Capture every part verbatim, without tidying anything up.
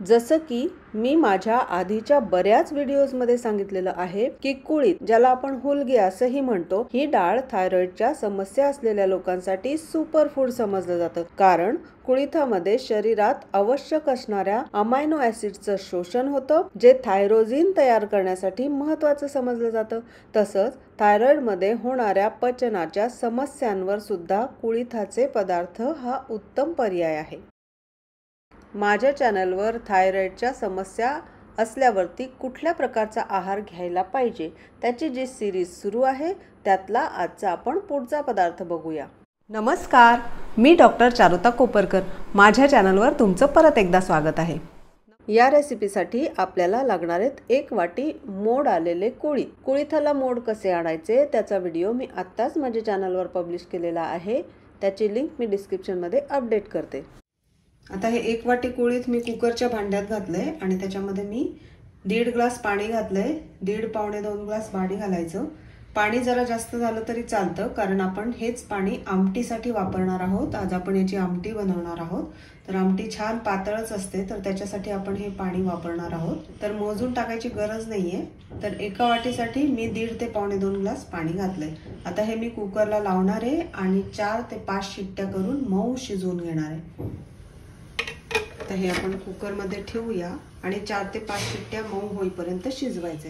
जसं की मी माझ्या आधीच्या बऱ्याच व्हिडिओजमध्ये सांगितलेलं आहे की कुळीथ, ज्याला आपण हुलगे असंही म्हणतो, ही डाळ थायरॉइडच्या समस्या असलेल्या लोकांसाठी सुपर फूड समजलं जातं. कारण कुळिथामध्ये शरीरात आवश्यक असणाऱ्या अमायनो ऍसिडचं शोषण होतं, जे थायरोझिन तयार करण्यासाठी महत्त्वाचं समजलं जातं. तसंच थायरॉइडमध्ये होणाऱ्या पचनाच्या समस्यांवर सुद्धा कुळिथाचे पदार्थ हा उत्तम पर्याय आहे. माझ्या चॅनलवर थायरॉइडच्या समस्या असल्यावरती कुठल्या प्रकारचा आहार घ्यायला पाहिजे त्याची जी सिरीज सुरू आहे, त्यातला आजचा आपण पुढचा पदार्थ बघूया. नमस्कार, मी डॉक्टर चारुता कोपरकर. माझ्या चॅनलवर तुमचं परत एकदा स्वागत आहे. या रेसिपीसाठी आपल्याला लागणार आहेत एक वाटी मोड आलेले कुळीथ. कुळिथाला मोड कसे आणायचे त्याचा व्हिडिओ मी आत्ताच माझ्या चॅनलवर पब्लिश केलेला आहे. त्याची लिंक मी डिस्क्रिप्शनमध्ये अपडेट करते. आता हे एक वाटी कुळीथ मी कुकरच्या भांड्यात घातलंय आणि त्याच्यामध्ये मी दीड ग्लास पाणी घातलंय. दीड पावणे दोन ग्लास पाणी घालायचं. पाणी जरा जास्त झालं तरी चालतं, कारण आपण हेच पाणी आमटीसाठी वापरणार आहोत. आज आपण याची आमटी बनवणार आहोत. तर आमटी छान पातळच असते, तर त्याच्यासाठी आपण हे पाणी वापरणार आहोत. तर मोजून टाकायची गरज नाहीये. तर एका वाटीसाठी मी दीड ते पावणे दोन ग्लास पाणी घातलंय. आता हे मी कुकरला लावणार आहे आणि चार ते पाच शिट्ट्या करून मऊ शिजवून घेणार आहे. आता हे आपण कुकरमध्ये ठेवूया आणि चार ते पाच शिट्ट्या मऊ होईपर्यंत शिजवायचे.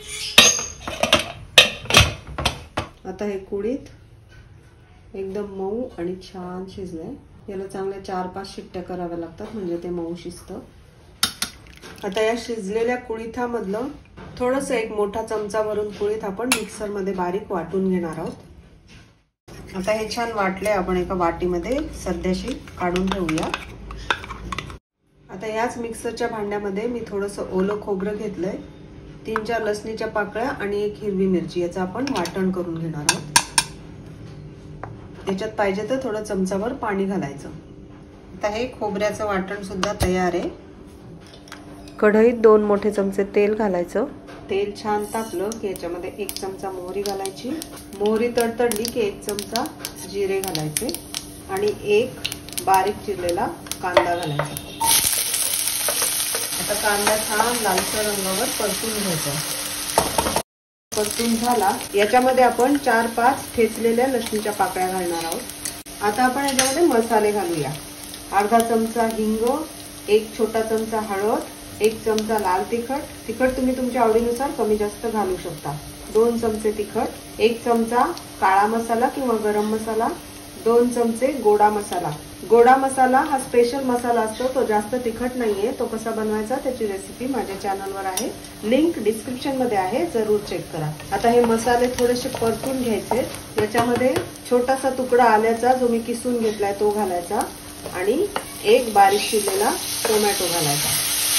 आता हे कुळीथ एकदम मऊ आणि छान शिजलंय. याला चांगल्या चार पाच शिट्ट्या कराव्या लागतात, म्हणजे ते मऊ शिजतं. आता या शिजलेल्या कुळीथामधलं थोडंसं एक मोठा चमचा भरून कुळीथ आपण मिक्सरमध्ये बारीक वाटून घेणार आहोत. आता हे छान वाटले आपण एका वाटीमध्ये सध्याशी काढून ठेवूया. आता याच मिक्सरच्या भांड्यामध्ये मी थोडंसं ओलं खोबरं घेतलंय, तीन चार लसणीच्या पाकळ्या आणि एक हिरवी मिरची, याचं आपण वाटण करून घेणार आहोत. याच्यात पाहिजे तर थोडं चमचाभर पाणी घालायचं. आता हे खोबऱ्याचं वाटण सुद्धा तयार आहे. कढईत दोन मोठे चमचे तेल घालायचं. तेल छान तापलं की याच्यामध्ये एक चमचा मोहरी घालायची. मोहरी तडतडली की एक चमचा जिरे घालायचे आणि एक बारीक चिरलेला कांदा घालायचा. आता कांदा छान लालसर रंगावर परतून घ्यायचा. परतून झाला याच्यामध्ये आपण चार पाच ठेचलेल्या लसणीच्या पाकळ्या घालणार आहोत. आता आपण याच्यामध्ये मसाले घालूया. अर्धा चमचा हिंग, एक छोटा चमचा हळद, एक चमचा लाल तिखट. तिखट तुम्ही तुमच्या आवडीनुसार कमी जास्त घालू शकता. दोन चमचे तिखट, एक चमचा काळा मसाला किंवा गरम मसाला, दोन चमचे गोडा मसाला. गोडा मसाला हा स्पेशल मसाला असतो, तो जास्त तिखट नाहीये. तो कसा बनवायचा त्याची रेसिपी माझ्या चॅनलवर आहे, लिंक डिस्क्रिप्शन मध्ये आहे, जरूर चेक करा. आता हे मसाले थोडेसे परतून घ्यायचे. याच्यामध्ये छोटासा तुकडा आल्याचा जो मी किसून घेतलाय तो घालायचा आणि एक बारीक चिरलेला टोमॅटो घालायचा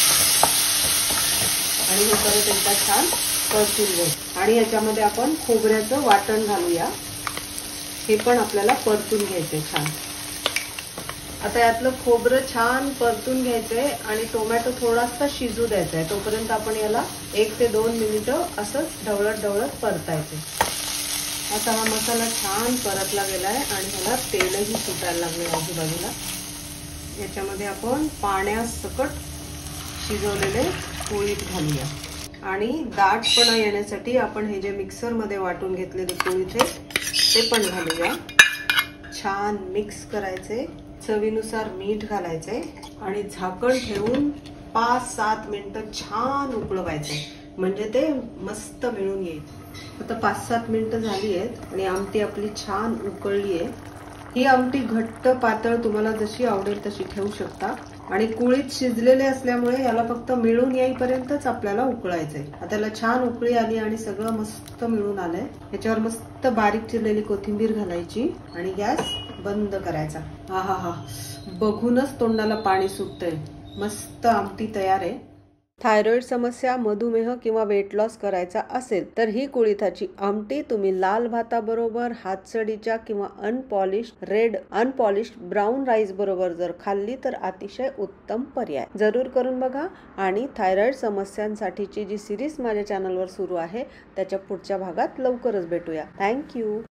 आणि हे परत एकदा छान परतून घ्यायचं. आणि याच्यामध्ये आपण खोबऱ्याचं वाटण घालूया. हे पण आपल्याला परतून घ्यायचंय छान. आता यातलं खोबरं छान परतून घ्यायचंय आणि टोमॅटो थोडासा शिजू द्यायचा आहे. तोपर्यंत आपण याला एक ते दोन मिनिटं असंच ढवळत ढवळत परतायचंय. आता हा मसाला छान परतला गेलाय आणि ह्याला तेलही सुटायला लागले आजूबाजूला. याच्यामध्ये आपण पाण्यासकट शिजवलेले कुळीथ घालूया आणि दाटपणा येण्यासाठी आपण हे जे मिक्सरमध्ये वाटून घेतलेले कुळीथ आहे ते पण घालूया. छान मिक्स करायचे. चवीनुसार मीठ घालायचंय आणि झाकण ठेवून पाच सात मिनिटं छान उकळवायचंय, म्हणजे ते मस्त मिळून येईल. आता पाच सात मिनिटं झाली आहेत आणि आमटी आपली छान उकळली आहे. ही आमटी घट्ट पातळ तुम्हाला जशी आवडेल तशी ठेवू शकता. आणि कुळीथ शिजलेले असल्यामुळे याला फक्त मिळून येईपर्यंतच आपल्याला उकळायचंय. आता त्याला छान उकळी आली आणि सगळं मस्त मिळून आलंय. याच्यावर मस्त बारीक चिरलेली कोथिंबीर घालायची आणि गॅस बंद करायचा. हा हा हा बघूनच तोंडाला पाणी सुटतंय. मस्त आमटी तयार आहे. थायरॉइड समस्या, मधुमेह किंवा वेट लॉस करायचा असेल तर ही कुळिथाची आमटी तुम्ही लाल भाताबरोबर, हातसडीच्या किंवा unpolish red unpolish brown rice बरोबर जर खाल्ली तर अतिशय उत्तम पर्याय. जरूर करून बघा. आणि थायरॉइड समस्यांसाठीची जी सिरीज माझ्या चॅनलवर सुरू आहे त्याच्या पुढच्या भागात लवकरच भेटूया. थँक्यू.